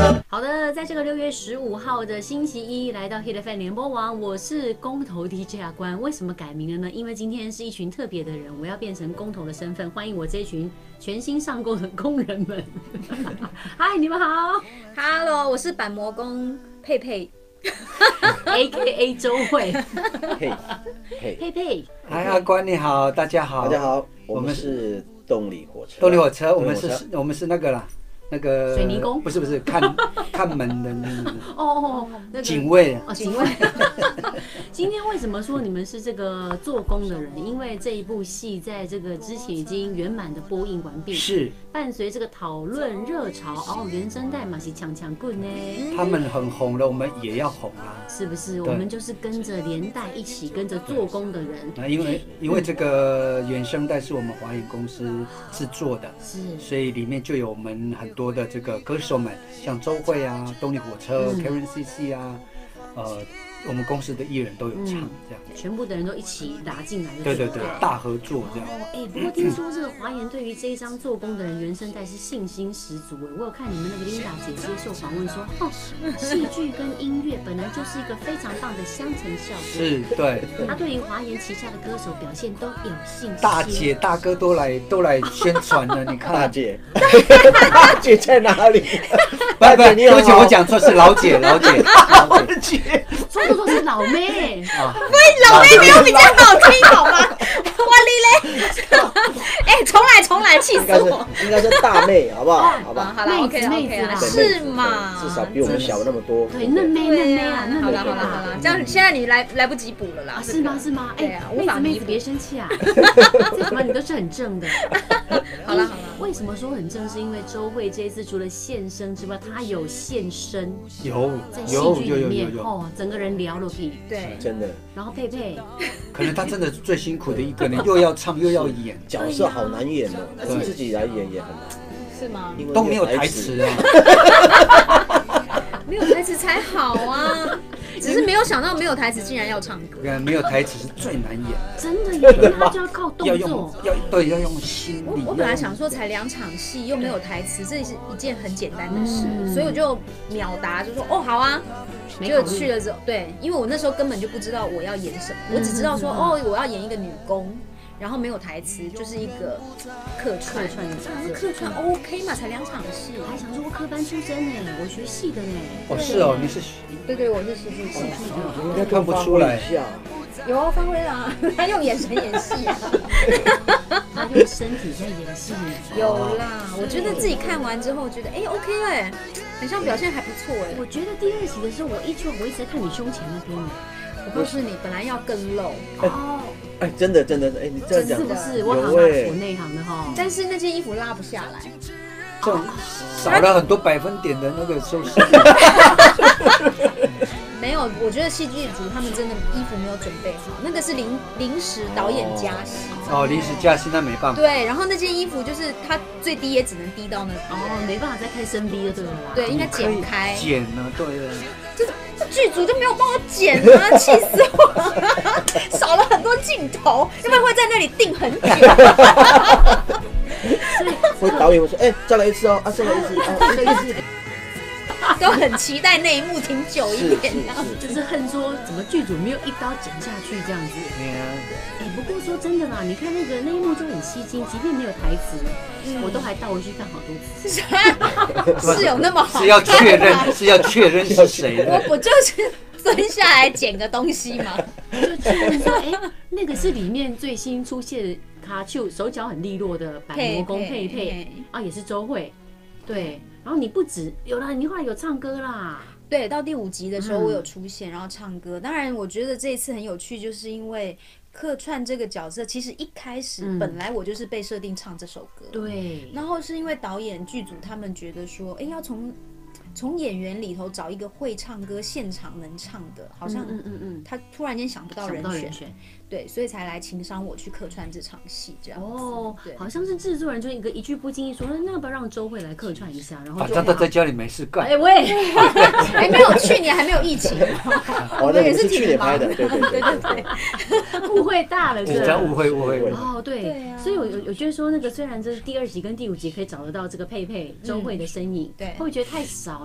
好的，在这个6月15号的星期一，来到 Hit FM 联播网，我是公投 DJ 阿关。为什么改名了呢？因为今天是一群特别的人，我要变成公投的身份，欢迎我这群全新上工的工人们。嗨，你们好 ，Hello， 我是板模工佩佩 ，AKA 周慧，佩佩， 嗨，阿关你好，大家好， 大家好，我们是动力火车， 动力火车，我们是那个啦。那个水泥工不是看门的那个警卫哦，警卫。今天为什么说你们是这个做工的人？因为这一部戏在这个之前已经圆满的播映完毕， 是伴随这个讨论热潮哦，原声带嘛是强棍呢， 他们很红了，我们也要红啊， 是不是？我们就是跟着连带一起跟着做工的人。 因为这个原声带是我们华研公司制作的， 是， 所以里面就有我们很多的这个歌手们，像周慧啊、动力火车、Karen CC 啊，我们公司的艺人都有唱，这样， 全部的人都一起拉进来的， 对，大合作这样。 不过听说这个华研对于这一张做工的人原声带是信心十足我有看你们那个 Linda 姐接受访问说，戏剧跟音乐本来就是一个非常棒的相乘效果， 是，对。 他对于华研旗下的歌手表现都有信心， 大姐大哥都来宣传了，你看。 大姐在哪里？ 不，对不起，我讲错，是老姐。 说是老妹啊，老妹没有比较好听好吗？哇哩嘞！重来，气死我！ 应该是大妹，好不好？ 好了 ，OK， 是嘛？ 至少比我们小那么多。 对，嫩妹啊， 好了，这样现在你来不及补了啦。 是吗？妹子别生气啊，这什么你都是很正的。好了，为什么说很正？是因为周慧这一次除了现身之外，她有现身，在戏剧里面整个人聊了屁， 对， 真的。 然后佩佩， 可能她真的是最辛苦的一个人，又要唱又要演， 角色好难演哦，自己来演也很难， 是吗？ 都没有台词啊， 没有台词才好啊。只是没有想到没有台词竟然要唱歌， 没有台词是最难演， 真的耶，他就要靠动作， 要用心力。 我本来想说才2场戏又没有台词，这是一件很简单的事，所以我就秒答，就说哦好啊，结果去了之后，对，因为我那时候根本就不知道我要演什么，我只知道说我要演一个女工。然后没有台词，就是一个客串的角色。客串 OK 嘛，才2场戏。 我还想说我科班出身呢，我学戏的呢。 哦，是哦，你是？ 对，我是戏剧系的。 应该看不出来。 有发挥啊，他用眼神演戏啊。 他用身体在演戏。 有啦，我觉得自己看完之后觉得OK 哎，很像表现还不错哎。 我觉得第2集的时候，我一直在看你胸前那边呢。 我告诉你，本来要更露真的，你这样讲是不是？我好内行的哈。 但是那件衣服拉不下来， 这少了很多百分点的那个收视。 没有，我觉得戏剧组他们真的衣服没有准备好，那个是临时导演加戏。 临时加戏那没办法。 对，然后那件衣服就是它最低也只能低到那。 没办法再开深 V 就对了啦。 对，应该剪开。 剪呢，对。 这剧组就没有帮我剪啊，气死我！少了很多镜头，要不然会在那里定很久。 所以导演会说：“再来一次哦，再来一次。” 都很期待那一幕挺久一点， 就是恨说怎么剧组没有一刀剪下去这样子。不过说真的啦，你看那一幕就很吸睛，即便没有台词，我都还倒回去看好多次。 是有那么好？ 是要确认是谁的？ 我不就是蹲下来捡个东西吗？ 就确认说，那个是里面最新出现卡丘手脚很利落的板模工佩佩啊，也是周慧，对。然后你不止有啦，你后来有唱歌啦。 对，到第5集的时候我有出现，然后唱歌。当然，我觉得这一次很有趣，就是因为客串这个角色，其实一开始本来我就是被设定唱这首歌。 对。 然后是因为导演剧组他们觉得说，要从演员里头找一个会唱歌、现场能唱的，好像他突然间想不到人选。对，所以才来情商我去客串这场戏这样。 对，好像是制作人就一句不经意说，那要不要让周慧来客串一下？然后他在家里没事干。 没有，去年还没有疫情，我们也是去年拍的，对， 误会大了， 这样误会。 对，所以我觉得说那个虽然这是第2集跟第5集可以找得到这个佩佩周慧的身影，对，会觉得太少了。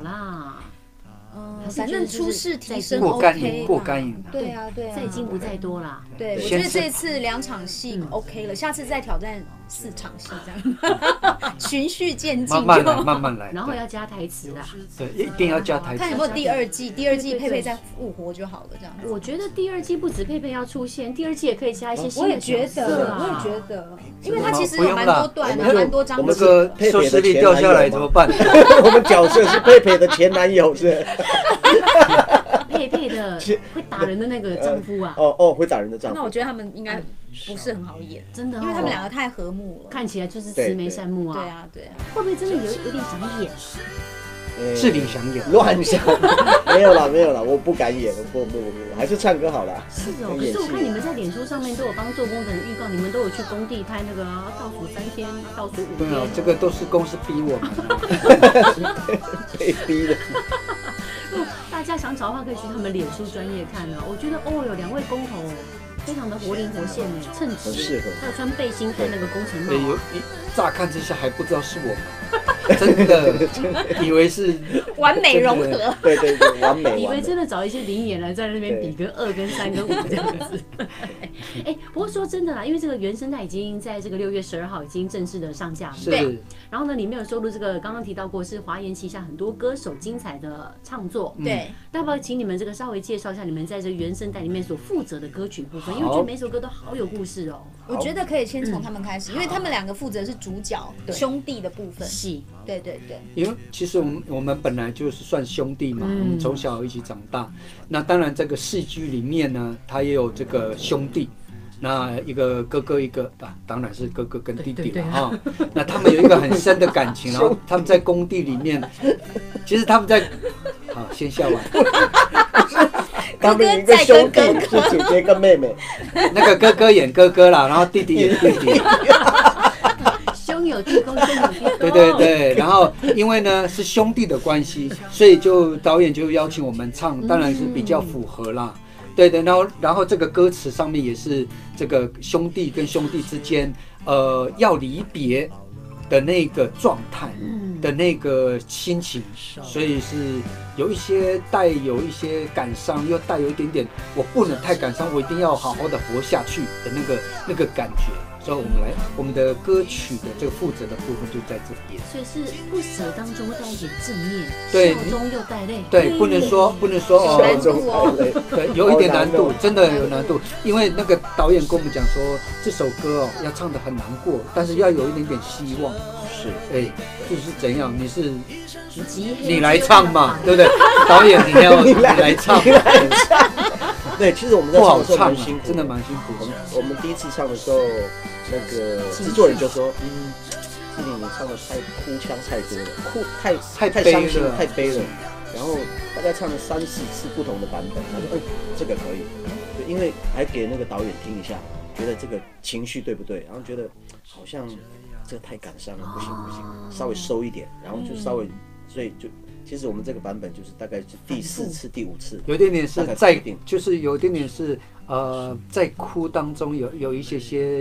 啦。 反正初试提升过干 OK 瘾，过干瘾。 对啊，对啊， 再进不再多啦。 对，我觉得这次2场戏 OK 了，下次再挑战4场戏这样，循序渐进， 慢慢来，慢慢来。 然后要加台词啦。 对，一定要加台词。 看有没有第2季，第2季佩佩再复活就好了，这样。 我觉得第2季不止佩佩要出现，第2季也可以加一些新我也的角觉得， 色啊。 我也觉得，因为它其实有蛮多段的，蛮多章我们那个收视率掉下来怎么办？ 我们角色是佩佩的前男友是。 佩佩的会打人的那个丈夫啊。 会打人的丈夫。 那我觉得他们应该不是很好演， 真的， 因为他们2个太和睦了， 看起来就是慈眉善目啊。 对啊，对啊。 会不会真的有点想演？ 是你想演， 乱想，没有啦，我不敢演，不，还是唱歌好了。 是哦，可是我看你们在脸书上面都有帮做工的人预告，你们都有去工地拍那个倒数3天、倒数5天。 对啊，这个都是公司逼我们， 被逼的。 大家想找的话，可以去他们脸书专业看啊。我觉得有2位工头非常的活灵活现哎，称职， 很适合。 还有穿背心戴那个工程帽。 对，乍看之下还不知道是我们，真的以为是完美融合。 对，完美。 以为真的找一些灵演来在那边比个2跟3跟5这样子。不过说真的啦，因为这个原声带已经在这个6月12号已经正式的上架了。 是。 然后呢，里面有收录这个刚刚提到过是华研旗下很多歌手精彩的唱作。 对。 要不要请你们这个稍微介绍一下你们在这个原声带里面所负责的歌曲部分？因为我觉得每首歌都好有故事哦。 我觉得可以先从他们开始，因为他们2个负责是主角兄弟的部分。 是。 对。 因为其实我们本来就是算兄弟嘛，我们从小一起长大。那当然这个戏剧里面呢，他也有这个兄弟。那一个哥哥一个当然是哥哥跟弟弟了哈。那他们有一个很深的感情，然后他们在工地里面，其实他们在，好先笑完。 他们有一个兄弟是姐姐跟妹妹， 那个哥哥演哥哥啦，然后弟弟演弟弟。 兄有弟恭，兄有弟恭。 对，然后因为呢是兄弟的关系，所以就导演就邀请我们唱，当然是比较符合啦。对，然后这个歌词上面也是这个兄弟跟兄弟之间，要离别的那个状态的那个心情，所以是有一些带有一些感伤，又带有一点点我不能太感伤，我一定要好好的活下去的那个感觉。所以我们的歌曲的这个负责的部分就在这边。 所以是不舍当中带一点正面， 对， 笑中又带泪。 对，不能说难度哦。 对，有一点难度，真的有难度。因为那个导演跟我们讲说，这首歌要唱得很难过，但是要有一点点希望。是，就是怎样？你来唱嘛，对不对？导演你来唱。 对，其实我们在唱的时候蛮辛苦， 真的蛮辛苦。 我们第一次唱的时候，那个制作人就说：“志玲，你唱的太哭腔太多了，太伤心太悲了。”然后大概唱了3、4次不同的版本，他说：“这个可以。”对，因为还给那个导演听一下，觉得这个情绪对不对？然后觉得好像这个太感伤了，不行，稍微收一点，然后就稍微，所以就。其实我们这个版本就是大概是第4次、第5次， 有点点是在，就是有点点是在哭当中有一些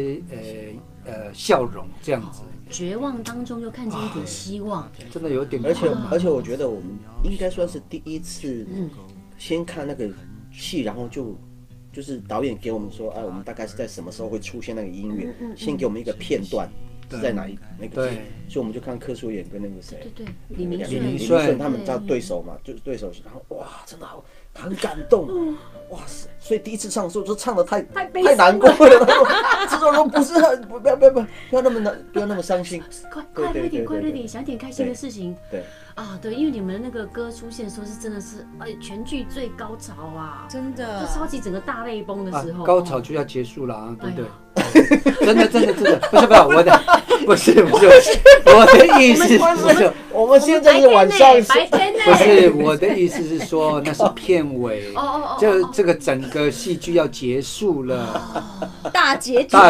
笑容这样子， 绝望当中又看见一点希望， 真的有点。 而且我觉得我们应该算是第一次，先看那个戏，然后就是导演给我们说，我们大概是在什么时候会出现那个音乐，先给我们一个片段。是在哪个地？所以我们就看柯淑妍跟那个谁， 李明顺他们叫对手嘛，就是对手。然后哇，真的很感动，哇塞！所以第一次唱的时候就唱得太难过了。制作人不是很不要那么难，不要那么伤心， 快乐点，想点开心的事情。对，因为你们那个歌出现的时候是真的是全剧最高潮啊， 真的， 就超级整个大泪崩的时候， 高潮就要结束了啊，对不对？真的，不是，我的意思是， 我们现在是晚上， 不是我的意思是说那是片尾，这个整个戏剧要结束了， 大结局，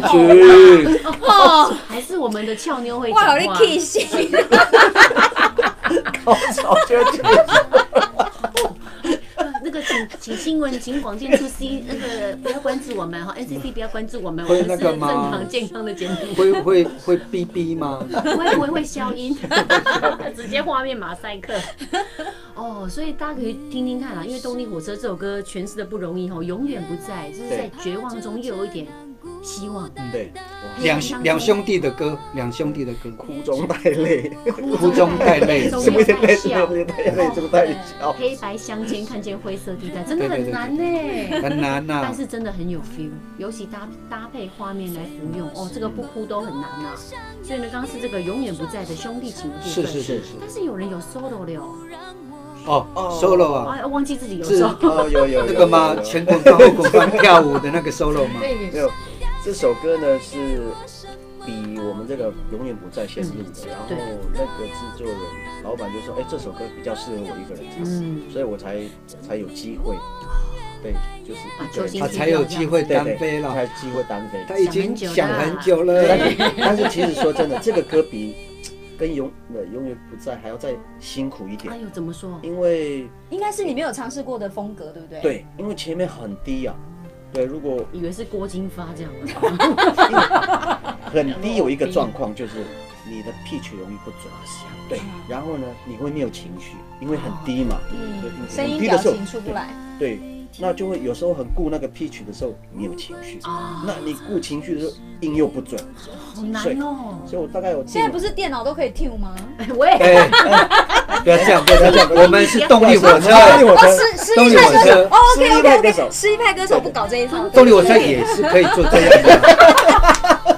还是我们的俏妞会讲话，哇，有点气高潮就那个请新闻请广电处 C 那个不要关注我们哈 ，NCC 不要关注我们，我会们是正那个吗常健康的节目。 会哔哔吗？ 会消音，直接画面马赛克。哦，所以大家可以听听看啦，因为《动力火车》这首歌诠释的不容易哦，永远不在，就是在绝望中又有一点希望。 对， 两兄弟的歌， 哭中带泪， 哭中带泪， 中间带笑， 这么带笑， 黑白相间看见灰色地带，真的很难呢， 很难呐。 但是真的很有 feel， 尤其搭配画面来服用，哦，这个不哭都很难啊。所以呢，刚刚是这个永远不在的兄弟情的部分， 是。 但是有人有 solo 的哦，solo 啊， 忘记自己有 solo， 有那个吗？前滚翻后滚翻跳舞的那个 solo 吗？ 没有，这首歌呢是比我们这个永远不在先录的，然后那个制作人老板就说，哎，这首歌比较适合我一个人唱，所以我才有机会。对，就是他才有机会单飞了， 才有机会单飞。 他已经想很久了， 但是其实说真的，这个歌比跟永远不在还要再辛苦一点。 哎呦，怎么说？ 因为应该是你没有尝试过的风格，对不对？ 对，因为前面很低啊。对，如果以为是郭金发这样很低有一个状况就是你的 pitch 容易不准。对，然后呢，你会没有情绪，因为很低嘛， 声音表情出不来。 对，那就会有时候很顾那个 pitch 的时候没有情绪，那你顾情绪的时候音又不准， 好难哦。 所以我大概有现在不是电脑都可以 tune 吗？ 我也不要这样，我们是动力火车， 实力派歌手 ，OK， 实力派歌手不搞这一套。 动力火车也是可以做这样的。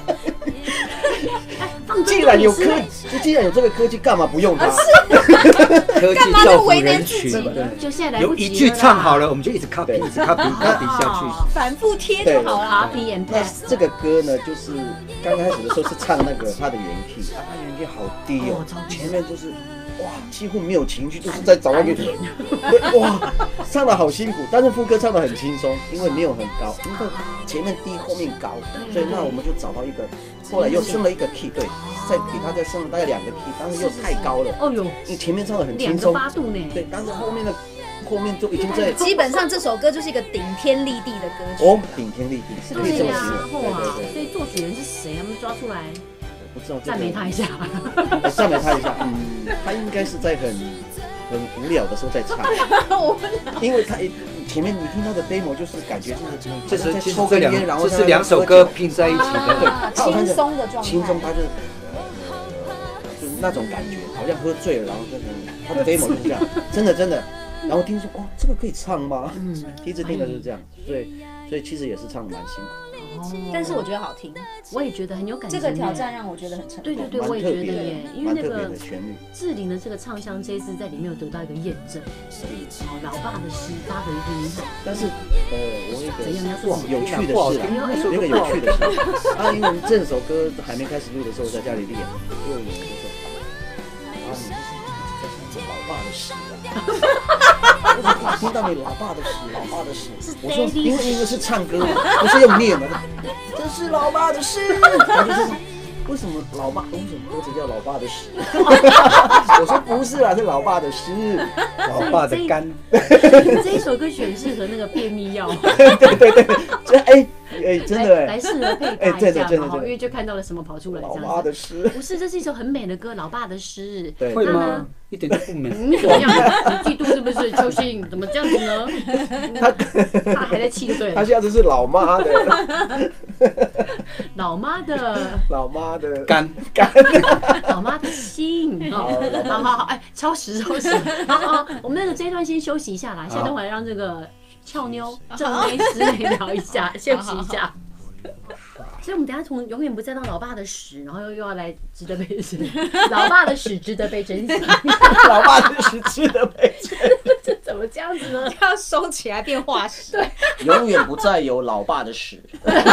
既然有这个科技，干嘛不用它？ 科技造福人群， 就现在有一句唱好了，我们就一直 copy 下去， 反复贴就好了。 copy and paste。 这个歌呢，就是刚开始的时候是唱那个它的原 key， 它原 key 好低哦，前面就是哇几乎没有情绪，就是在找那个哇唱得好辛苦，但是副歌唱得很轻松，因为没有很高，因为前面低后面高，所以那我们就找到一个，后来又升了一个 key， 对，再比它再升了大概2个 key， 但是又太高了， 哦呦， 你前面唱得很轻松 ，2个8度呢， 对，但是后面就已经在， 基本上这首歌就是一个顶天立地的歌曲， 哦，顶天立地是可以这么形容， 对，所以作曲人是谁？他们抓出来。 不知道， 赞美他一下， 赞美他一下。他应该是在很无聊的时候在唱，因为他前面你听他的 demo 就是感觉就是在抽根烟，然后这是2首歌拼在一起的， 轻松的状态， 轻松，他就是那种感觉，好像喝醉了，然后他的 demo 就是这样，真的，然后听说哇，这个可以唱吗？第一次听的就是这样，所以其实也是唱得蛮辛苦。 但是我觉得好听， 我也觉得很有感觉。 这个挑战让我觉得很成功。 对，我也觉得耶，因为那个旋律， 志玲的这个唱腔这一次在里面有得到一个验证。老爸的诗发挥第一场。 但是我有趣的事啊，有个有趣的事啊，因为我们这首歌还没开始录的时候，在家里练，就有人就说啊，你是一直在唱老爸的诗啊。我听到你老爸的诗，我说因为是唱歌，不是用念的，这是老爸的诗。他就说为什么歌词叫老爸的诗？我说不是啦，是老爸的诗， 老爸的肝。 这一首歌曲很适合那个便秘药。 对，真的来适合配搭一下嘛，因为就看到了什么跑出来这样子。 老爸的诗不是，这是一首很美的歌，老爸的诗。 会吗？一点都不美。 怎么样？你嫉妒是不是？秋兴怎么这样子呢？他还在气对了。 他下次是老妈的。 老妈的肝， 老妈的心。好，哎，超时。好，我们那个这一段先休息一下啦，下等会让这个俏妞正妹师妹聊一下，休息一下。所以，我们等一下从永远不再到老爸的屎，然后又要来值得被珍惜。老爸的屎值得被珍惜， 老爸的屎值得被珍惜， 这怎么这样子呢？ 要收起来变化石。 对， 永远不再有老爸的屎。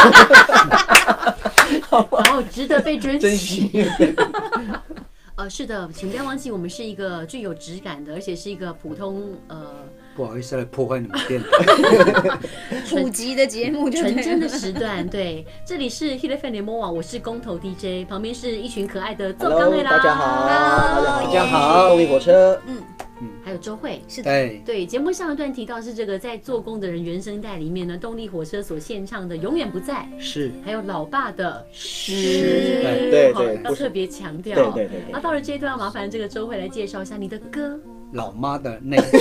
然后值得被珍惜。是的，请不要忘记，我们是一个具有质感的，而且是一个普通不好意思来破坏你们店普及的节目， 纯真的时段。对，这里是 Hit FM 联播网，我是公投 DJ， 旁边是一群可爱的做刚妹啦。 大家好，动力火车。 还有周慧。 是的， 对，节目上一段提到是这个在做工的人原声带里面呢，动力火车所献唱的《永远不在》， 是， 还有老爸的诗， 对， 要特别强调。 对。 那到了这一段，麻烦这个周慧来介绍一下你的歌。 老妈的内裤，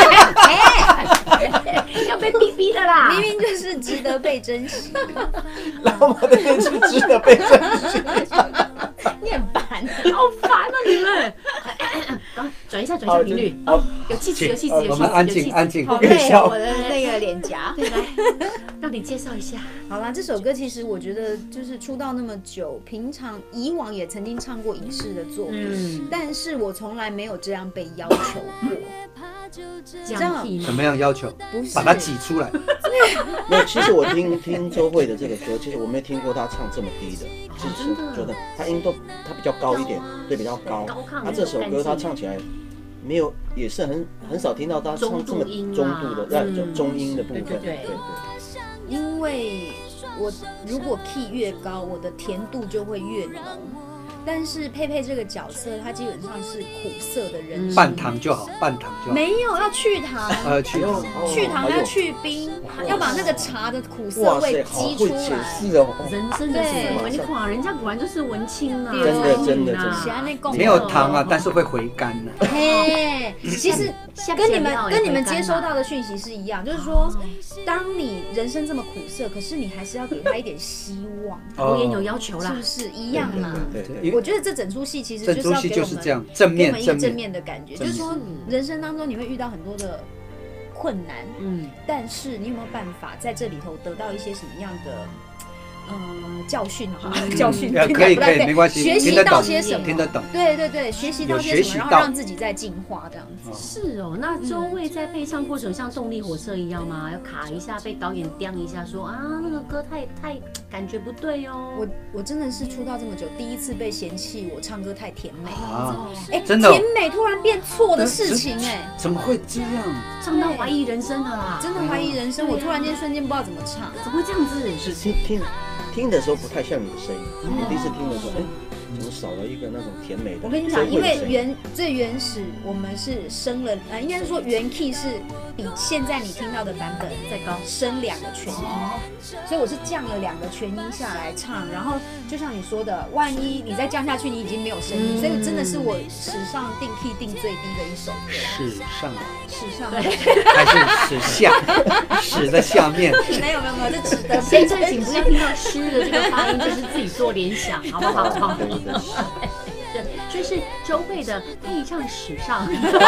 要被逼逼的啦！ 明明就是值得被珍惜， 老妈的内裤值得被珍惜。 你很烦， 好烦啊你们！转一下频率，有气质。 我们安静， 好累哦，我的那个脸颊。 对，来，让你介绍一下。 好啦，这首歌其实我觉得就是出道那么久，以往也曾经唱过影视的作品，但是我从来没有这样被要求过。 这样怎么样要求？ 不是把它挤出来。 没有，其实我听周慧的这个歌，其实我没听过她唱这么低的，就是觉得她音她比较高一点，对，比较高。她这首歌她唱起来没有，也是很少听到她唱这么中度的，中音的部分。对。 因为我如果 key 越高，我的甜度就会越浓。但是佩佩这个角色，她基本上是苦涩的人生， 半糖就好。 没有要去糖，去糖要去冰，要把那个茶的苦涩味激出来。 人生的是文，你看人家果然就是文青啊， 真的， 没有糖啊，但是会回甘啊。 嘿，其实跟你们接收到的讯息是一样，就是说，当你人生这么苦涩，可是你还是要给他一点希望。 我也有要求啦， 是不是一样嘛？ 对。 我觉得这整出戏其实就是要给我们正面一个正面的感觉，就是说人生当中你会遇到很多的困难，但是你有没有办法在这里头得到一些什么样的教训啊？教训可以，没关系， 学习到些什么？ 听得懂。 对，学习到些什么，然后让自己再进化这样子。 是哦，那周慧在配唱过程像动力火车一样吗？要卡一下，被导演刁一下，说啊那个歌太感觉不对哦。 我真的是出道这么久，第一次被嫌弃我唱歌太甜美啊！ 真的，甜美突然变错的事情怎么会这样？ 唱到怀疑人生了啦！ 真的怀疑人生，我突然间瞬间不知道怎么唱， 怎么会这样子？ 是听的时候不太像你的声音，我第一次听的时候，怎么少了一个那种甜美的？ 我跟你讲，因为最原始，我们是升了，应该是说原 key 是比现在你听到的版本再高，升2个全音，所以我是降了2个全音下来唱。然后就像你说的，万一你再降下去，你已经没有声音，所以真的是我史上定 key 定最低的一首歌。 史上还是史下？史的下面？ 没有，这值得。 现在请不要听到诗的这个发音，就是自己做联想，好不好？对，所以是周慧的配唱史上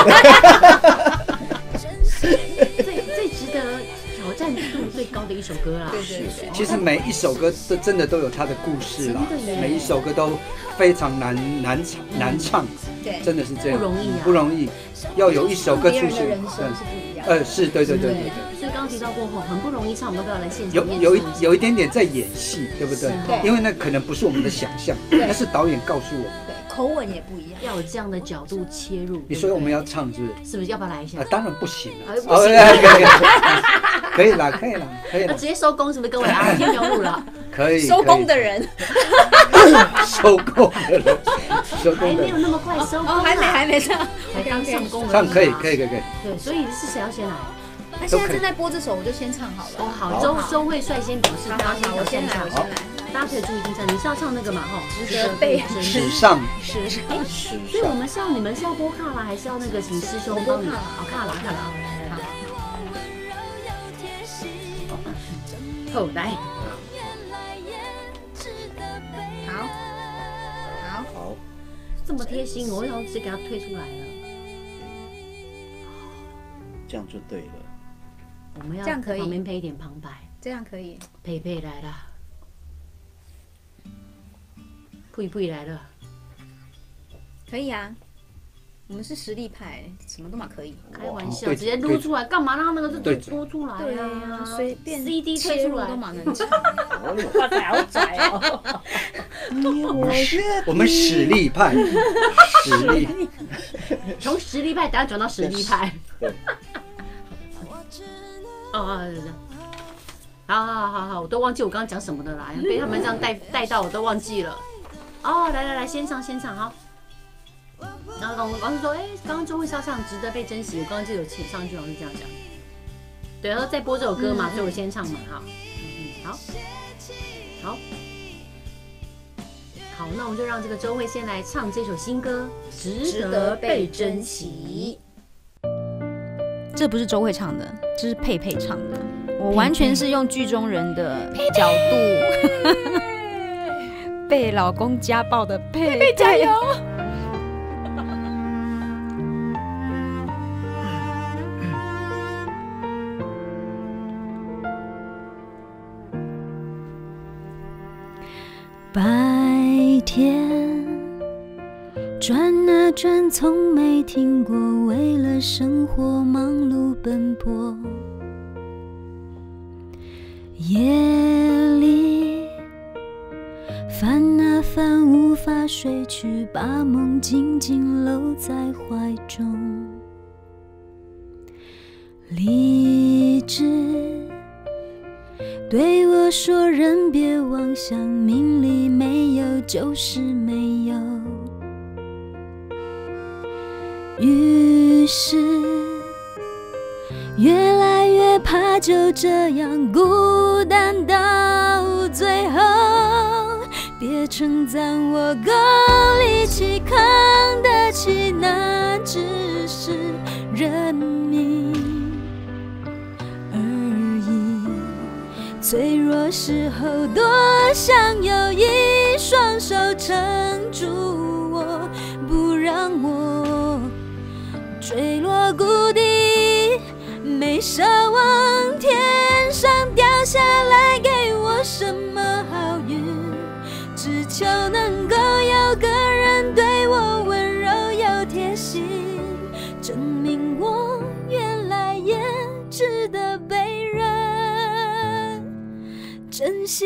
最值得挑战度最高的一首歌啦。 对。 其实每一首歌真的都有它的故事啦，每一首歌都非常难唱， 对， 真的是这样， 不容易， 要有一首歌出现， 人生是不一样。 是，对。 所以刚刚提到过后，很不容易唱，我们都要来现场演出。有一点点在演戏，对不对？ 对， 因为那可能不是我们的想象，那是导演告诉我们。 对，口吻也不一样， 要有这样的角度切入。 你说我们要唱是不是？ 是不是要不要来一下？ 当然不行了。 不行， 可以啦。 那直接收工是不是？各位啊，天没有路了。 可以。 收工的人。 收工的人。 还没有那么快收工。 还没唱， 才刚上工。 唱可以。对， 所以是谁要先来？ 那现在正在播这首，我就先唱好了。 好，周慧率先表示，大家我先来。 大家可以注意听唱，你是要唱那个嘛？ 值得被史上。 所以我们你们是要播卡拉，还是要那个请师兄帮你？卡拉。好，来。 好。 这么贴心，我要直接给他推出来了。 这样就对了。 我们要在旁边配一点旁白， 这样可以。 佩佩来了，佩佩来了， 可以啊。我们是实力派，什么都嘛可以。 开玩笑，直接录出来，干嘛让那个播出来啊？ 随便 CD 推出来都嘛能唱。 哇塞，好窄哦！ 我们实力派， 从实力派等下转到实力派。好，我都忘记我刚刚讲什么的啦，被他们这样带到，我都忘记了。来，先唱好。 然后老师说，刚刚周慧是唱值得被珍惜，我刚刚就有上一句老师这样讲。对，然后再播这首歌嘛，所以我先唱嘛，好，那我们就让这个周慧先来唱这首新歌《值得被珍惜》。 这不是周慧唱的，这是佩佩唱的。我完全是用剧中人的角度，被老公家暴的佩佩加油！白天转啊转，从没停过，为了生活忙碌奔波。夜里翻啊翻，无法睡去，把梦紧紧搂在怀中。理智对我说，人别妄想，命里没有就是没有。于是越来越怕就这样孤单到最后。别称赞我够力气扛得起，那只是认命而已。脆弱时候多想有一双手撑住我，不让我坠落谷底，没奢望天上掉下来给我什么好运，只求能够有个人对我温柔又贴心，证明我原来也值得被人珍惜。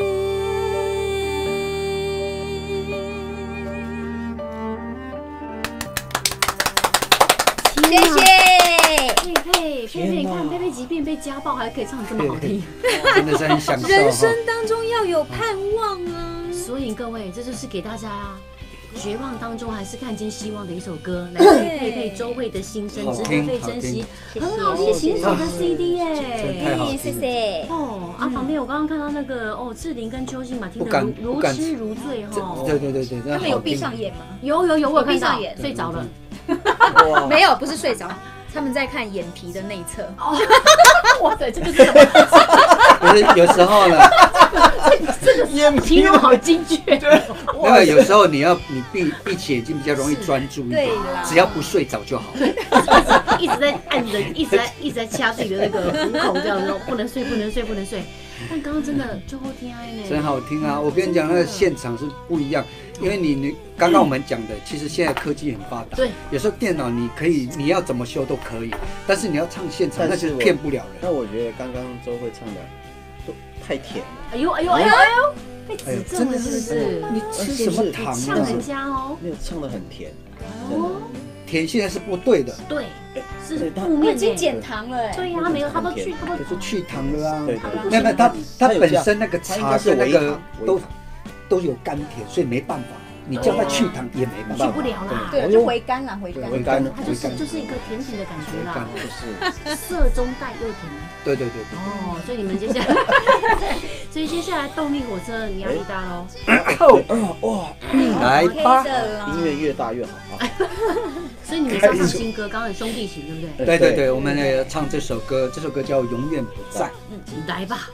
谢谢佩佩，你看佩佩即便被家暴还可以唱得这么好听， 真的是很享受。 人生当中要有盼望啊！ 所以各位，这就是给大家绝望当中还是看见希望的一首歌，来自佩佩周慧的心声，值得被珍惜，很好听，行走的 CD 耶， 谢谢。 旁边我刚刚看到那个志玲跟邱信嘛，听得如痴如醉哈。 对， 他们有闭上眼吗？ 有，我有看到，睡着了。 没有，不是睡着，他们在看眼皮的内侧。 哇塞，这个是什么？ 不是，有时候呢， 这个形容好精确。 那个有时候你闭起眼睛比较容易专注一点，只要不睡着就好。 一直在按着，一直在掐自己的那个虎口，这样子，不能睡。但刚刚真的就好听呢， 真好听啊！我跟你讲，那个现场是不一样，因为你刚刚我们讲的，其实现在科技很发达， 对， 有时候电脑你要怎么修都可以，但是你要唱现场，那就是骗不了人。 那我觉得刚刚周慧唱的都太甜了。 哎呦，被指正了是不是？ 你吃什么糖？ 呛人家哦， 那个唱的很甜， 甜现在是不对的， 对，是负面， 已经减糖了， 对呀，没有，他都是去糖了啊。 对， 没有，它本身那个茶跟那个都有甘甜，所以没办法。你叫他去糖也没办法， 去不了啦。 对，就回甘啦，回甘。 它就是一个甜甜的感觉啦， 就是涩中带又甜。 对。 所以你们接下来动力火车你压力大喽。 哇，来吧， 音乐越大越好啊。 所以你们要唱新歌，刚刚兄弟情对不对？对，我们要唱这首歌，这首歌叫《永远不在》。 来吧。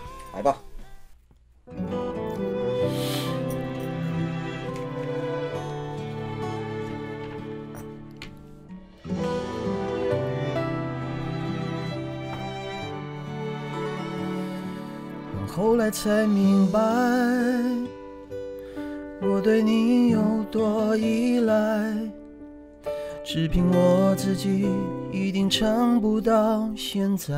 后来才明白，我对你有多依赖，只凭我自己一定撑不到现在。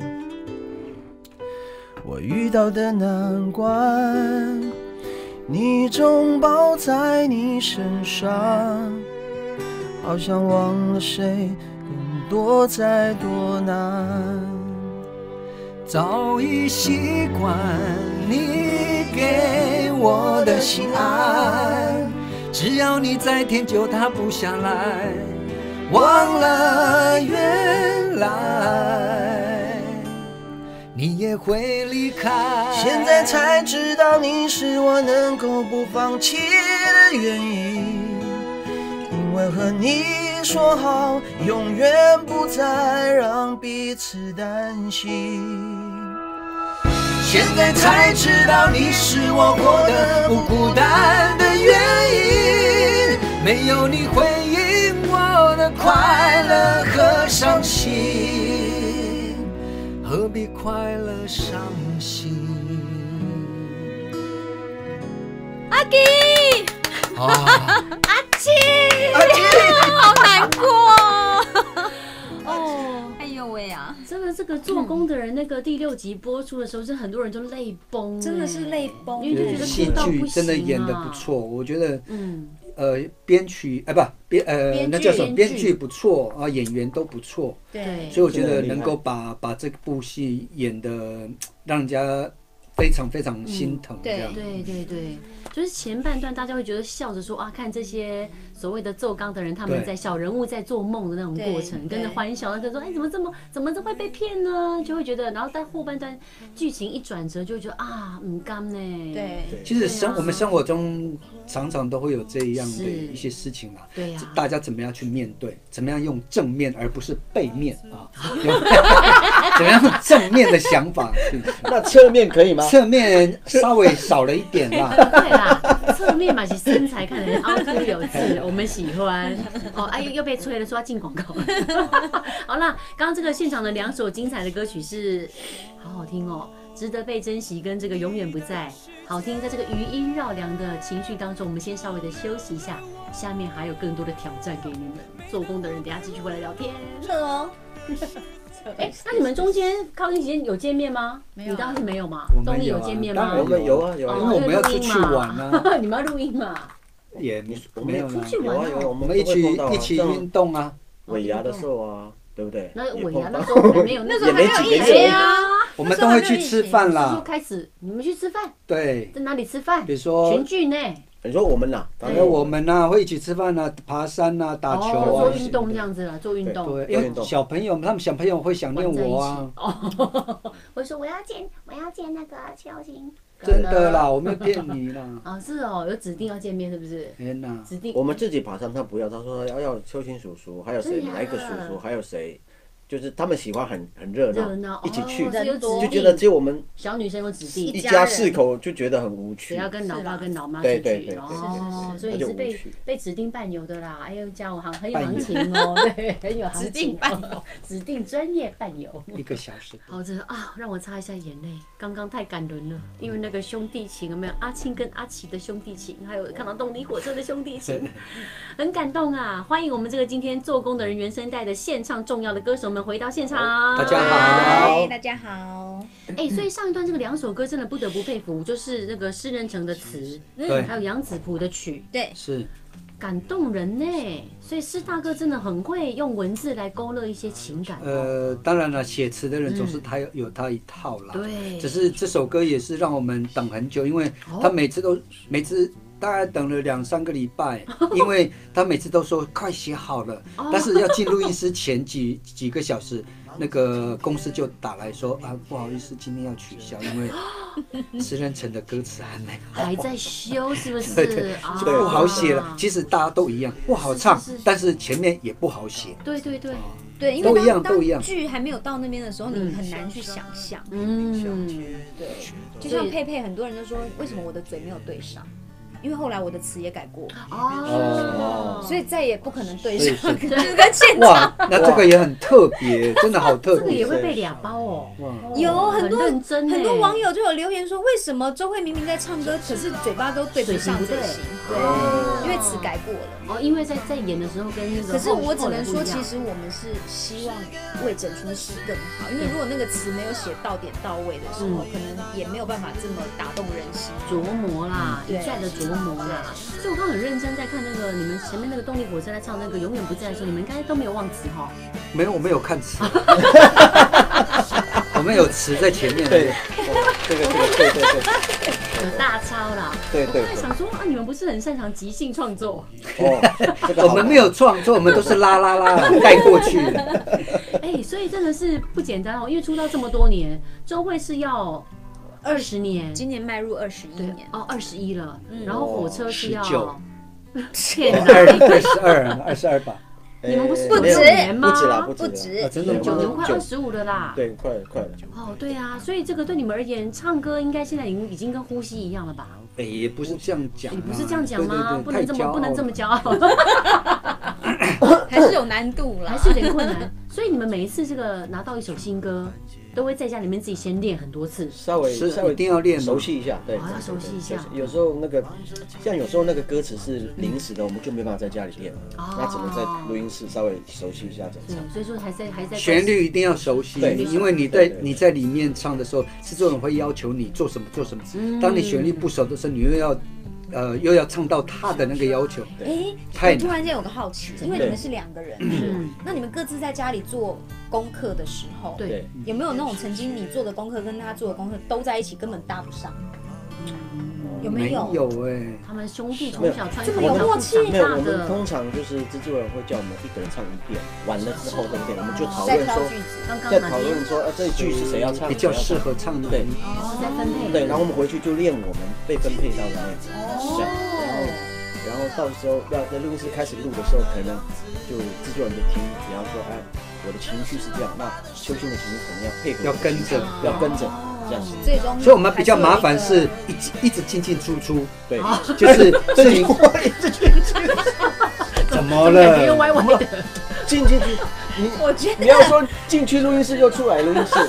我遇到的难关，你总抱在你身上，好像忘了谁更多灾多难。早已习惯你给我的心安，只要你在天就塌不下来， 忘了原来你也会离开。现在才知道你是我能够不放弃的原因，因为和你说好永远不再让彼此担心。现在才知道你是我过得不孤单的原因，没有你回应我的快乐和伤心，何必快乐伤心？ 阿基， 阿基，好难过哦！哎呦喂啊！ 真的，这个做工的人，那个第6集播出的时候，是很多人都泪崩， 真的是泪崩， 因为就觉得戏剧真的演得不错，我觉得，编曲那叫什么？编剧不错啊，演员都不错， 对， 所以我觉得能够把这部戏演得让人家非常非常心疼，这样。 对，就是前半段大家会觉得笑着说啊，看这些所谓的奏钢的人，他们在小人物在做梦的那种过程，跟着欢笑，他就说哎，怎么这会被骗呢？就会觉得，然后在后半段剧情一转折，就会觉得啊，唔甘呢。 对， 其实我们生活中常常都会有这样的一些事情啦。 对呀， 大家怎么样去面对？怎么样用正面而不是背面啊？怎么样用正面的想法去？ 那侧面可以吗？ 侧面稍微少了一点啦。 对啦，侧面嘛是身材看起来凹凸有致，我们喜欢。哦，哎，又被催了，说要进广告。好啦，刚刚这个现场的2首精彩的歌曲是好好听哦，值得被珍惜跟这个永远不在，好听。在这个余音绕梁的情绪当中，我们先稍微的休息一下，下面还有更多的挑战给你们。做工的人，等一下继续回来聊天。 是哦。 那你们中间靠近期间有见面吗？ 没有， 你当时没有吗？ 东立有见面吗？ 我们有啊， 因为我们要出去玩啊。 你们要录音嘛？ 也没有出去玩有我们一起运动啊。 尾牙的时候啊，对不对？ 那尾牙那时候还没有，那时候还没有疫情啊。 我们都会去吃饭啦。 开始你们去吃饭？ 对。 在哪里吃饭？ 比如说群聚呢？ 你说我们呐， 还有我们呐，会一起吃饭呐，爬山呐，打球啊， 做运动这样子啦，做运动。 对，因为小朋友，他们小朋友会想念我啊。 我说我要见那个邱晴。 真的啦，我没有骗你啦。 啊，是哦，有指定要见面是不是？ 天哪， 指定。 我们自己爬山，他不要，他说要邱晴叔叔，还有谁？哪一个叔叔？还有谁？就是他们喜欢很热闹，一起去，就觉得只有我们小女生有指定， 一家4口就觉得很无趣。 谁要跟老爸跟老妈去？ 对， 哦，所以是被指定伴游的啦。哎呦，家我很有行情哦，对，很有行情。指定伴游，指定专业伴游 ，1个小时。 好，这啊，让我擦一下眼泪，刚刚太感人了，因为那个兄弟情有没有？阿青跟阿奇的兄弟情，还有看到动力火车的兄弟情，很感动啊！欢迎我们这个今天做工的人原声带的现场重要的歌手们回到现场。 大家好， 大家好。 所以上一段这个2首歌真的不得不佩服，就是那个施仁成的词，还有杨子朴的曲， 对， 是感动人呢。所以施大哥真的很会用文字来勾勒一些情感。 当然了，写词的人总是他有他一套啦。 对， 只是这首歌也是让我们等很久，因为他每次大概等了2、3个礼拜，因为他每次都说快写好了，但是要进录音室前几个小时，那个公司就打来说啊，不好意思，今天要取消，因为施仁成的歌词还在修，是不是？ 对，不好写了。其实大家都一样，不好唱，但是前面也不好写。 对，因为当剧还没有到那边的时候，你很难去想象。对，就像佩佩，很多人都说，为什么我的嘴没有对上？因为后来我的词也改过所以再也不可能对上，就是跟现场。 哇，那这个也很特别，真的好特别。 这个也会被2包哦。 有很多网友就有留言说，为什么周慧明明在唱歌，可是嘴巴都对不上嘴型？对，因为词改过了。 因为在演的时候跟那个。 可是我只能说，其实我们是希望为整出戏更好，因为如果那个词没有写到点到位的时候，可能也没有办法这么打动人心。 琢磨啦，一再的琢磨啦。所以我刚很认真在看那个你们前面那个动力火车在唱那个永远不在的时候，你们应该都没有忘词哈。 没有，我没有看词。我们有词在前面。 对，这个。 有大抄啦。 对对我在想说啊，你们不是很擅长即兴创作？ 这个我们没有创作，我们都是拉带过去的。 哎，所以真的是不简单哦，因为出道这么多年，周慧是要20年， 今年迈入21年， 哦，21了，然后火车是要 19 天哪， 22吧。 你们不是不止 6年吗？ 不止啦， 不止真的吗 9年快25了啦。 对，快了。 哦，对啊，所以这个对你们而言，唱歌应该现在已经跟呼吸一样了吧？ 哎，也不是这样讲， 你不是这样讲吗？不能这么骄傲， 还是有难度啦， 还是有点困难。所以你们每一次这个拿到一首新歌，都会在家里面自己先练很多次， 稍微一定要练熟悉一下，对， 要熟悉一下。 有时候像有时候那个歌词是临时的，我们就没办法在家里练，那只能在录音室稍微熟悉一下整唱。 所以说还在旋律一定要熟悉，因为你在里面唱的时候，制作人会要求你做什么。当你旋律不熟的时候，你又要唱到他的那个要求。 我突然间有个好奇，因为你们是2个人，那你们各自在家里做功课的时候， 对， 有没有那种曾经你做的功课跟他做的功课都在一起，根本搭不上？有没有？ 没有哎， 他们兄弟从小穿这么有默契没有，我们通常就是制作人会叫我们一个人唱1遍，完了之后对不对？我们就讨论说，在讨论说，这一句是谁要唱， 比较适合唱的， 对， 再分配， 对，然后我们回去就练我们被分配到的那种，然后到时候要在录音室开始录的时候，可能就制作人就听，比方说，我的情绪是这样，那秋兴的情绪可能要配合， 要跟着。 这样子， 所以我们比较麻烦是一直进出， 对， 就是你怎么了？ 别歪歪的， 进去， 我觉得你要说进去录音室又出来录音室，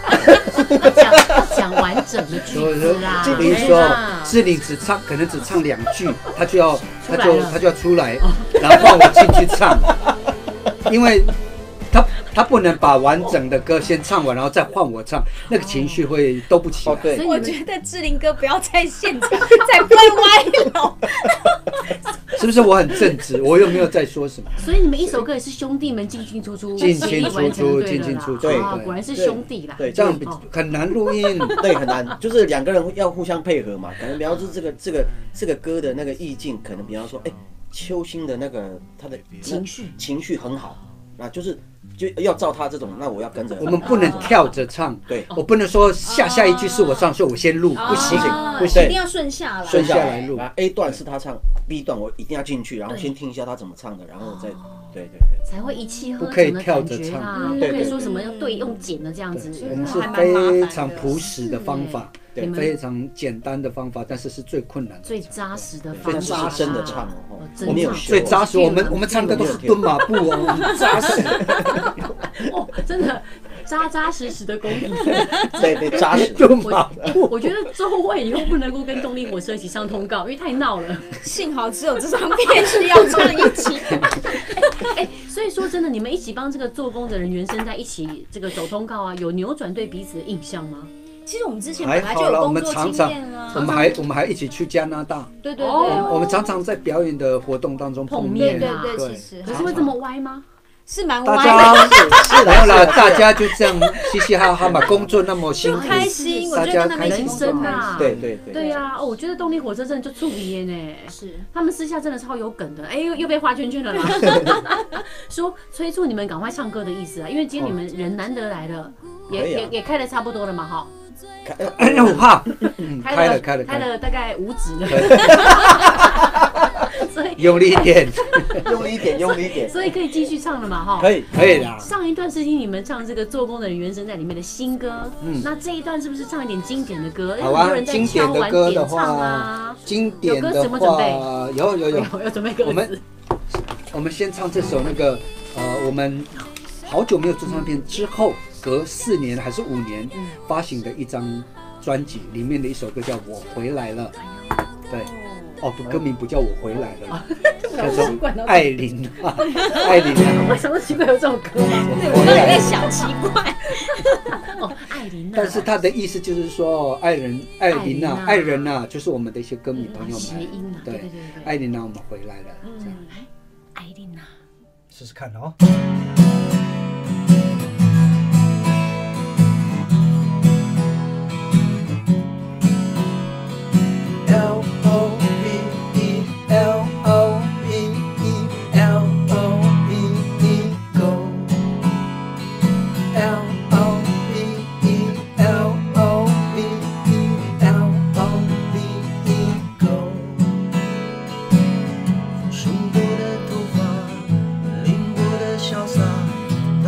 讲完整的句子啦。 比如说志玲可能只唱2句，他就要出来，然后换我进去唱，因为他不能把完整的歌先唱完，然后再换我唱，那个情绪会都不起来。 对， 我觉得志玲哥不要在现场再分歪了， 是不是我很正直？我又没有在说什么。 所以你们一首歌也是兄弟们进出， 进出， 对，果然是兄弟啦。 对， 这样很难录音， 对，很难，就是2个人要互相配合嘛。可能比方说这个歌的那个意境，可能比方说，秋兴的那个他的情绪很好，那就要照他这种，那我要跟着。 我们不能跳着唱， 对， 我不能说下一句是我唱，所以我先录，不行， 一定要顺下来录。 A 段是他唱 ，B 段我一定要进去，然后先听一下他怎么唱的，然后再对， 才会一气呵成的感觉啦。 不可以跳着唱， 不可以说什么要用剪的这样子。 我们是非常朴实的方法。非常简单的方法，但是是最困难的、 最扎实的方法， 最扎身的唱哦。 我们有最扎实，我们唱歌都是蹲马步哦，扎实。 哦，真的扎实的功夫。 对，扎实。 蹲马步。 我觉得周慧以后不能够跟动力火车一起上通告，因为太闹了。 幸好只有这张片是要唱一起。 所以说真的，你们一起帮这个做工的人原声在一起这个走通告啊，有扭转对彼此的印象吗？ 其实我们之前本来就有工作经验啊， 我们还一起去加拿大。 对， 我们常常在表演的活动当中碰面。 对，其实可是会这么歪吗？ 是蛮歪的，是没有啦，大家就这样嘻嘻哈哈嘛，工作那么辛苦， 开心，大家开心啊， 对呀，我觉得动力火车真的就触鼻呢，是他们私下真的超有梗的，又被画圈圈了啦，说催促你们赶快唱歌的意思啊，因为今天你们人难得来了，也开的差不多了嘛哈。开了大概5指了，所以用力一点， 所以可以继续唱了嘛哈？ 可以啦。 上一段是听你们唱这个做工的人原声在里面的新歌，那这一段是不是唱一点经典的歌？ 好啊，经典的歌的话，有歌词有没有准备？ 有准备歌词。 我们先唱这首那个我们好久没有做唱片之后。隔4年还是5年发行的一张专辑，里面的一首歌叫《我回来了》。对，歌名不叫我回来了，叫做艾琳啊，艾琳啊。 为什么奇怪有这首歌吗？ 对，我刚才也在想奇怪。 艾琳啊。 但是它的意思就是说，艾琳啊，爱人啊，就是我们的一些歌迷朋友们。 谐音啊，对， 艾琳啊，我们回来了。 艾琳啊， 试试看哦。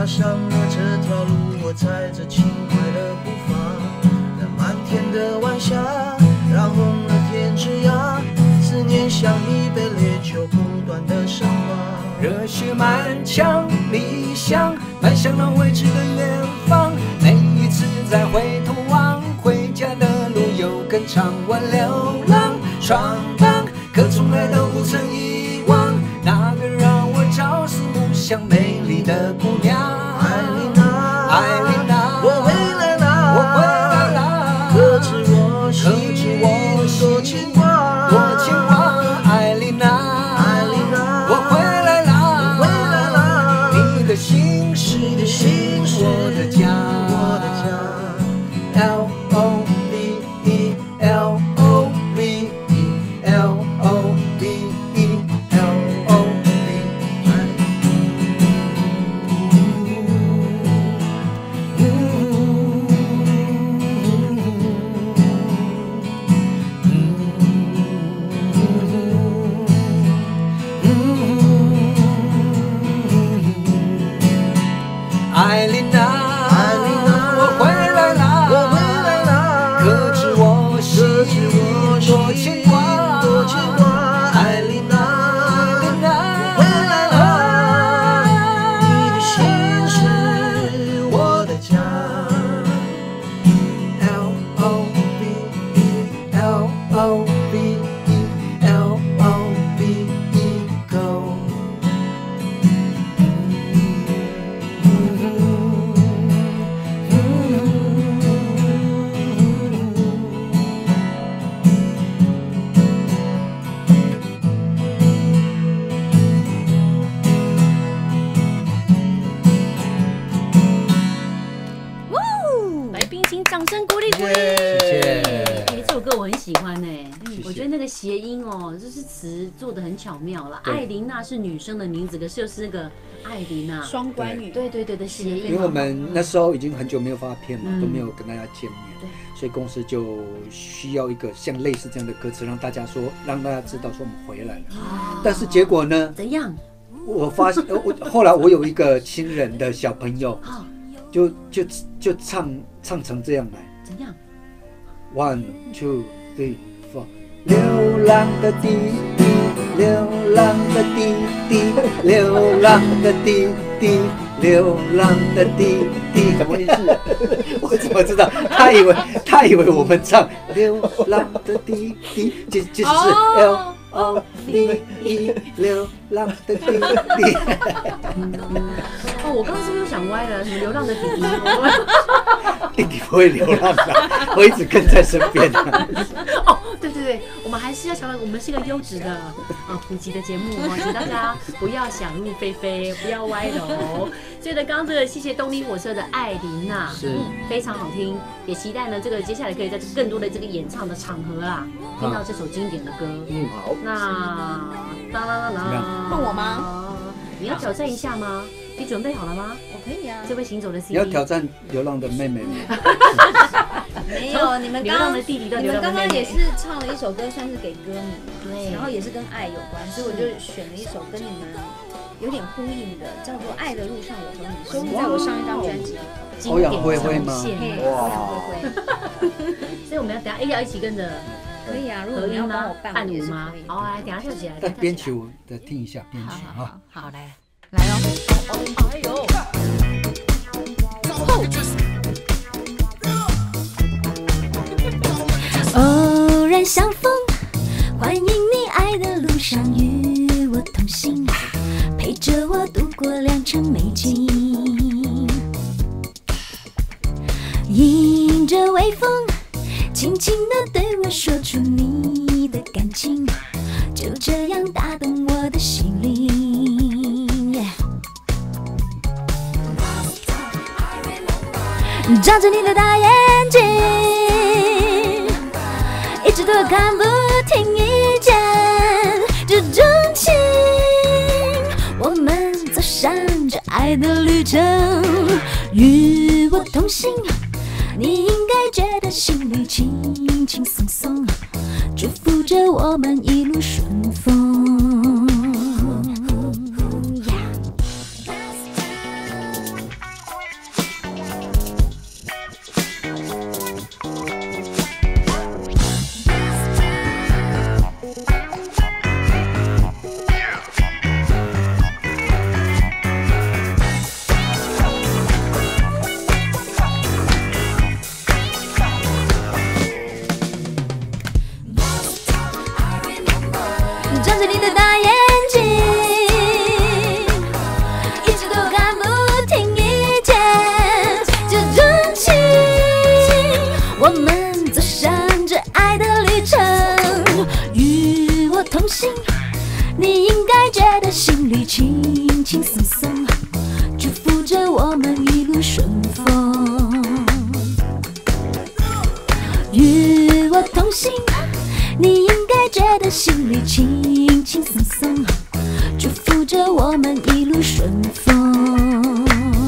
踏上了这条路，我踩着轻快的步伐，在漫天的晚霞染红了天之涯，思念像一杯烈酒不断的升华， 热血满腔，理想迈向了未知的远方，每一次再回头望，回家的路有更长，我流浪闯荡，可从来都不曾遗忘那个让我朝思暮想美丽的姑娘。 艾琳娜， 艾琳娜， 我回来啦， 我回来啦， 可知我心多牵挂， 多牵挂。艾琳娜， 艾琳娜， 我回来啦， 回来啦， 你的心是我的家， 我的家。 L-O-V-E L-O-V-E L-O-V-E L-O-V-E 艾琳娜， 艾琳娜， 我回来啦， 我回来啦， 可知我心多牵挂， 多牵挂。艾琳娜，我回来啦，你的心是我的家。 L-O-V-E L-O-V-E L-O-V-E Go。 来宾请掌声鼓励鼓励。 谢谢。 这首歌我很喜欢呢，我觉得那个谐音哦，就是词做的很巧妙了。艾琳娜是女生的名字，可是又是那个艾琳娜双关语， 对的谐音。 因为我们那时候已经很久没有发片了，都没有跟大家见面， 对， 所以公司就需要一个像类似这样的歌词，让大家知道说我们回来了。但是结果呢？ 怎样？ 我发现，后来我有一个亲人的小朋友，就唱成这样来。 怎样 ？One, two, three, four。流浪的弟弟，流浪的弟弟，流浪的弟弟，流浪的弟弟，什么意思？我怎么知道？他以为我们唱流浪的弟弟，就是 L-O-V-E 流浪的弟弟。 哦，我刚刚是不是想歪了？什么流浪的弟弟？ 弟弟不会流浪的，我一直跟在身边的。 哦，对，我们还是要强调，我们是一个优质的普及的节目哦，请大家不要想入非非，不要歪楼。所以呢，刚刚这个谢谢动力火车的艾琳娜， 是非常好听，也期待呢这个接下来可以在更多的这个演唱的场合啊，听到这首经典的歌。 好。 那换我吗？ 你要挑战一下吗？你准备好了吗？ 我可以啊。 这位行走的 CD， 你要挑战流浪的妹妹吗？ 没有，你们流浪的弟弟到流浪的妹妹， 刚刚也是唱了一首歌，算是给歌迷， 对， 然后也是跟爱有关，所以我就选了一首跟你们有点呼应的，叫做《爱的路上我和你》，收录在我上一张专辑。 欧阳慧慧吗？ 欧阳慧慧。 所以我们要等下要一起跟着。 可以啊，如果你要帮我伴舞吗？ 好，来，等下跳起来。 但编曲我再听一下编曲啊。 好，来哦。哎呦。 偶然相逢，欢迎你爱的路上与我同行，陪着我度过良辰美景。迎着微风，轻轻地对我说出你的感情，就这样打动我的心灵。照着你的大眼睛，一直都看不听一见这种情，我们走上这爱的旅程，与我同行，你应该觉得心里轻轻松松，祝福着我们一路顺风。 我们走上这爱的旅程，与我同行，你应该觉得心里轻轻松松，祝福着我们一路顺风。与我同行，你应该觉得心里轻轻松松，祝福着我们一路顺风。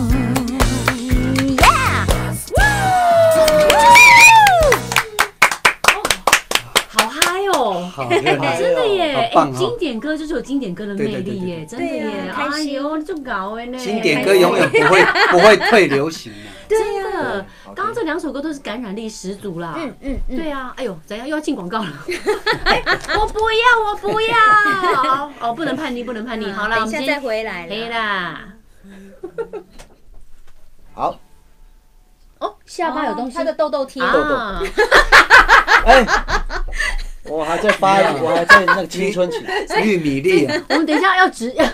好嗨哦！ 好热闹， 真的耶！ 好棒哦经典歌就是有经典歌的魅力耶，真的耶！哎呦，就搞哎呢！ 经典歌永远不会退流行的。 真的，刚刚这2首歌都是感染力十足啦。对啊，哎呦，怎样又要进广告了？我不要！哦，不能叛逆，不能叛逆。好了， 等一下再回来。 可以啦。 好， 哦，下巴有东西，它的痘痘贴。 哎，我还在发育，我还在那个青春期。 玉米粒啊， 我们等一下要指正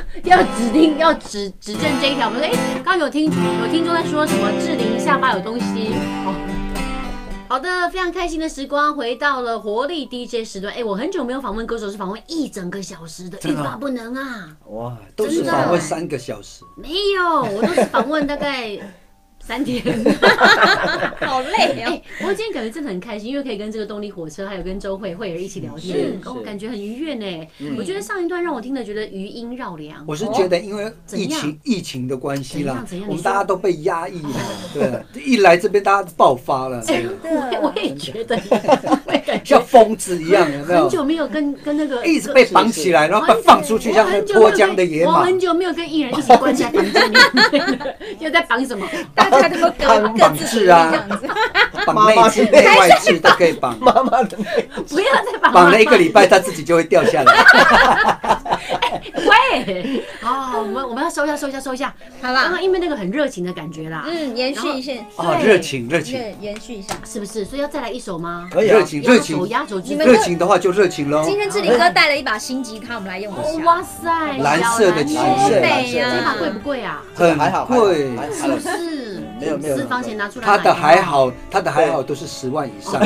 这一条。我们说，刚刚有听众在说什么？志玲下巴有东西。好的，非常开心的时光回到了活力 DJ 时段。我很久没有访问歌手，是访问1整个小时的，欲罢不能啊！ 哇，都是访问3个小时。 没有，我都是访问大概3天， 好累哦。 不过今天感觉真的很开心，因为可以跟这个动力火车还有跟周慧儿一起聊天，感觉很愉悦呢。我觉得上一段让我听的觉得余音绕梁。 我是觉得因为疫情的关系啦，我们大家都被压抑了，对，一来这边大家都爆发了。 我也觉得， 像疯子一样，有没有？ 很久没有跟那个一直被绑起来，然后被放出去，像脱缰的野马。 我很久没有跟艺人一起关在房间里面，又在绑什么？ 大家都各自是啊，绑内置、内外置都可以绑。 妈妈的内不要再绑了1个礼拜，他自己就会掉下来。 喂，好，我们要收一下。 好啦， 刚刚因为那个很热情的感觉啦， 延续一下。 热情， 延续一下， 是不是？所以要再来1首吗？ 可以，热情， 压轴之热情的话就热情喽。 今天志玲哥带了一把新吉他，我们来用一下。 哇塞， 蓝色的吉他， 这把贵不贵啊？ 很贵， 是不是？ 没有私房钱拿出来。 他的还好都是10万以上。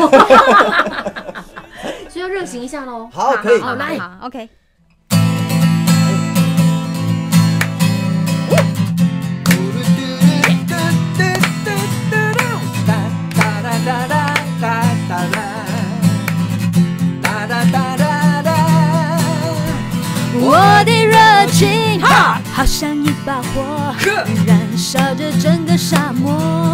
所以要热情一下喽。 好，可以， 好，来，好 ，OK。 我的热情好像一把火，燃烧着整个沙漠。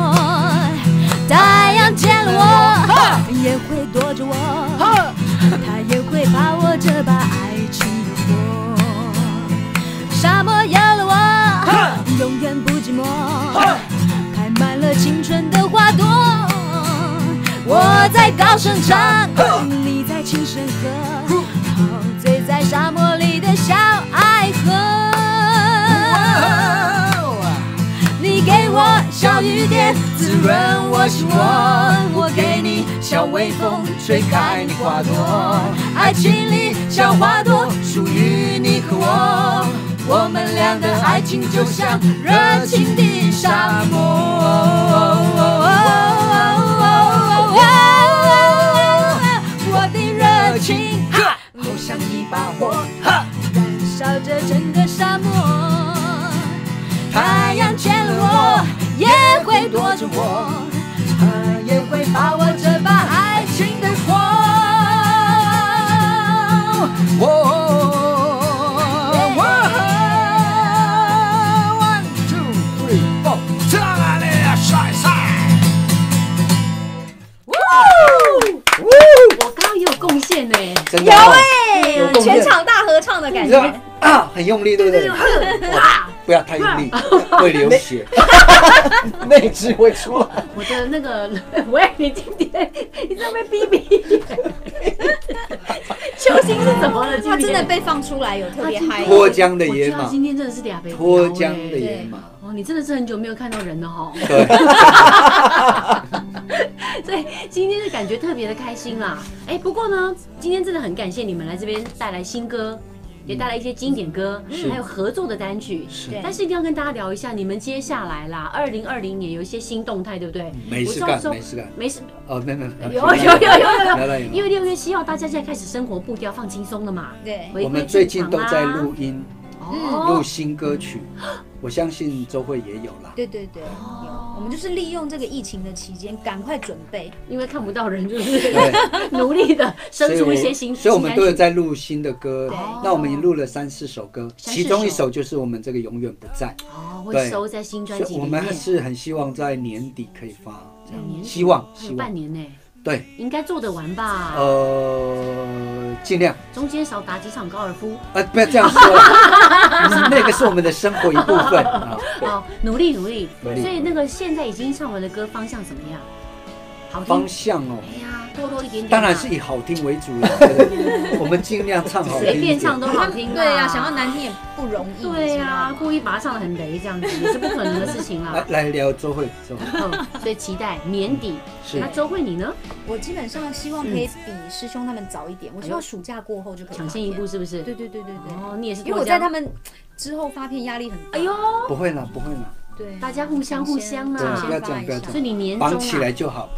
太阳见了我，也会躲着我，它也会怕我这把爱情的火。沙漠有了我，永远不寂寞，开满了青春的花朵。我在高声唱，你在轻声和，陶醉在沙漠里的小爱河。你给我小雨点滋润我心窝，我给你小微风吹开你花朵。爱情里小花朵属于你和我，我们俩的爱情就像热情的沙漠。我的热情好像一把火，燃烧着整个沙漠。太阳见了我，也会躲着我，它也会怕我这把爱情的火。 One two three four， 唱啊嘞呀，帅帅！ 我刚刚也有贡献呢， 真的有全场大合唱的感觉。 很用力，对不对？不要太用力，会流血， 内痔会出来。 我的那个，喂，你今天你在被逼逼，秋心是怎么了？ 他真的被放出来，有特别嗨。 脱缰的野马， 今天真的是俩被脱缰的野马。 哦，你真的是很久没有看到人了哈。 对。 所以今天是感觉特别的开心啦。不过呢，今天真的很感谢你们来这边带来新歌。 也带来一些经典歌，还有合作的单曲。 对但是一定要跟大家聊一下，你们接下来啦，2020年有一些新动态，对不对？ 没事干，没事干， 没事。 哦，没， 有，因为6月7号大家现在开始生活步调放轻松了嘛。 对， 我们最近都在录音，录新歌曲，我相信周慧也有啦。 对，有，我们就是利用这个疫情的期间，赶快准备， 因为看不到人，就是努力的生出一些新， 所以我们都有在录新的歌。那我们已经录了3、4首歌， 3-4 其中一首就是我们这个永远不在。 会收在新专辑里面。 我们是很希望在年底可以发，这样希望半年呢。 对， 应该做得完吧？ 尽量。 中间少打几场高尔夫。 不要这样说了，那个是我们的生活一部分啊。 好，努力。所以那个现在已经唱完的歌方向怎么样？好听方向哦。 哎呀，透露一点点。 当然是以好听为主了，我们尽量唱好听。 随便唱都好听。 对呀，想要难听也不容易。 对呀，故意把它唱得很雷，这样子也是不可能的事情啦。 来聊周慧， 所以期待年底。那周慧你呢？ 我基本上希望可以比师兄他们早一点，我希望暑假过后就可以抢先一步，是不是？ 对。 哦，你也是， 因为我在他们之后发片压力很大。 哎呦， 不会啦。 对， 大家互相啦， 不要这样， 所以你年绑起来就好。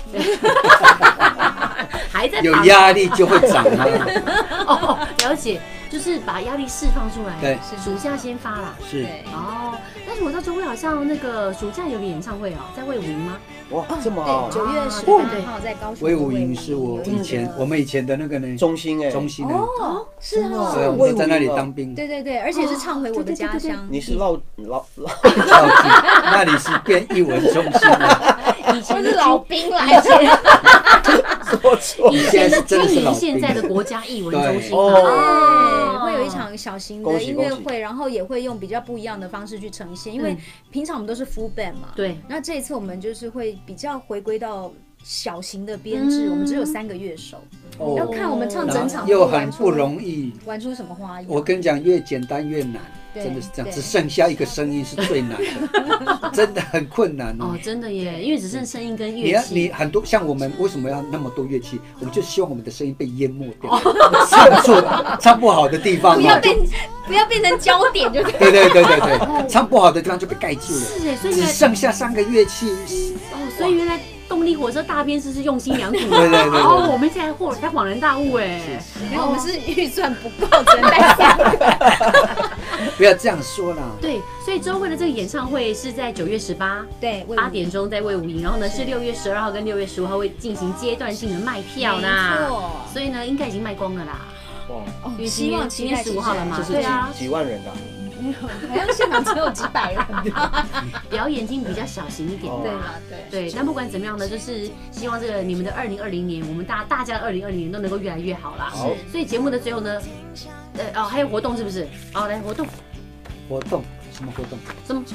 还在有压力就会长啊。 哦，了解，就是把压力释放出来。 对， 暑假先发啦。 是。 哦，但是我知道周慧好像那个暑假有个演唱会哦，在魏武营吗？ 哇，这么好 ！9月18号在高雄。 魏武营是我们以前的那个呢中心哦，是哦， 对，我们在那里当兵。 对，而且是唱回我的家乡。 你是老， 那里是变艺文中心了。 以前是老兵来的。 说错， 以前的军营，现在的国家艺文中心。 对，会有一场小型的音乐会，然后也会用比较不一样的方式去呈现，因为平常我们都是 full band 嘛。 对。 那这一次我们就是会比较回归到小型的编制，我们只有3个乐手，要看我们唱整场又很不容易， 玩出什么花样。 我跟你讲，越简单越难。真的是这样，只剩下一个声音是最难的，真的很困难哦。 真的耶，因为只剩声音跟乐器。 你很多像我们为什么要那么多乐器？我们就希望我们的声音被淹没掉，唱错、唱不好的地方不要变成焦点就对。 对，唱不好的地方就被盖住了。 是哎，所以只剩下3个乐器。 所以原来动力火车大编是用心良苦。 对。 我们现在才恍然大悟哎， 因为我们是预算不够，只能带3个。 不要这样说啦。 对，所以周慧的这个演唱会是在9月18， 对 ，8点钟在魏武营，然后呢是6月12号跟6月15号会进行阶段性的卖票啦。 没错， 所以呢应该已经卖光了啦。 哇， 希望今天15号了嘛？ 对啊，几万人的。 好像现场只有几百人。 表演厅比较小型一点。对。但不管怎么样呢，就是希望这个你们的2020年，我们大家的2020年都能够越来越好啦。所以节目的最后呢。还有活动是不是？来活动什么活动？ 什么？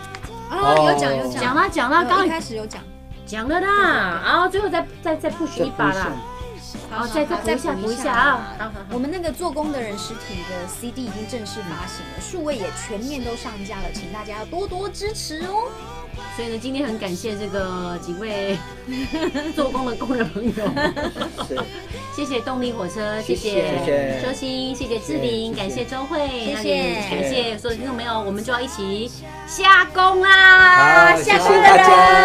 有讲啦，刚刚一开始有讲了啦，然后最后再 push 一把啦。好，再补一下啊！好， 我们那个做工的人实体的 CD 已经正式发行了，数位也全面都上架了，请大家要多多支持哦。 所以呢，今天很感谢这个几位做工的工人朋友，谢谢动力火车，谢谢周星，谢谢志玲，感谢周慧，感谢所有的听众朋友，我们就要一起下工啦！ 下工的人。